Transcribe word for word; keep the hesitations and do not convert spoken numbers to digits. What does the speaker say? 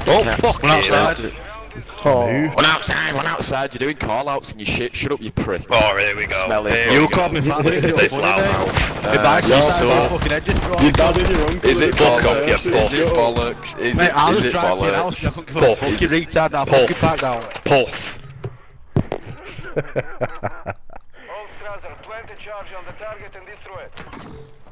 Oh, fuck, one outside. Oh. One outside, one outside. You're doing call-outs and you shit. Shut up, you prick. Oh, here we go. Smelly. Here You we called go. me fat. This loud now. If I yeah, say so- fucking head just You're bad in your own. Is it Fuck off, bollocks? you Is puff. it bollocks? Is Mate, it, I'll is just it drive to your house. bollocks? I don't give a Puff. fuck. You retard now. Puff. Fucking back down. Puff. All Strasser, plant a charge on the target and destroy it.